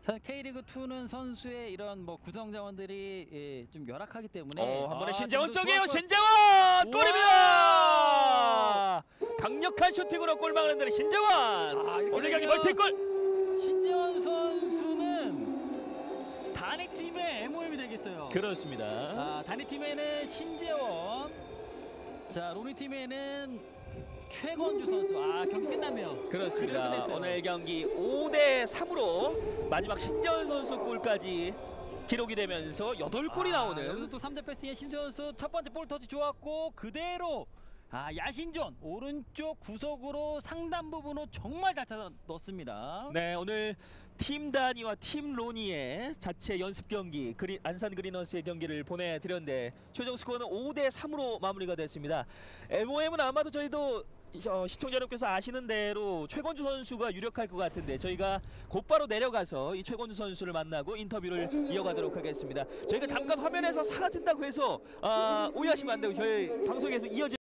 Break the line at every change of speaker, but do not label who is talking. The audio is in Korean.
사실 K리그2는 선수의 이런 뭐 구성 자원들이 좀 열악하기 때문에
한 번에 신재원 쪽이에요.
좋았고요.
신재원 골입니다. 강력한 슈팅으로 골 막는 데는 신재원. 오늘 경기 멀티골.
신재원 선수는 단핵팀의 MOM이 되겠어요.
그렇습니다.
단핵팀에는 신재원, 자 로니팀에는 최건주 선수. 경기 끝났네요.
그렇습니다. 오늘 경기 5대3으로 마지막 신재원 선수 골까지 기록이 되면서 8골이 나오는.
여기서 또 3점 패스의 신재원 선수 첫 번째 볼 터치 좋았고 그대로 야신존 오른쪽 구석으로 상단 부분으로 정말 잘 찾아 넣습니다.
네, 오늘 팀 다니와 팀 로니의 자체 연습 경기 안산 그리너스의 경기를 보내드렸는데 최종 스코어는 5대3으로 마무리가 됐습니다. MOM은 아마도 저희도 시청자 여러분께서 아시는 대로 최건주 선수가 유력할 것 같은데 저희가 곧바로 내려가서 이 최건주 선수를 만나고 인터뷰를 이어가도록 하겠습니다. 저희가 잠깐 화면에서 사라진다고 해서 오해하시면 안 되고 저희 방송에서 이어질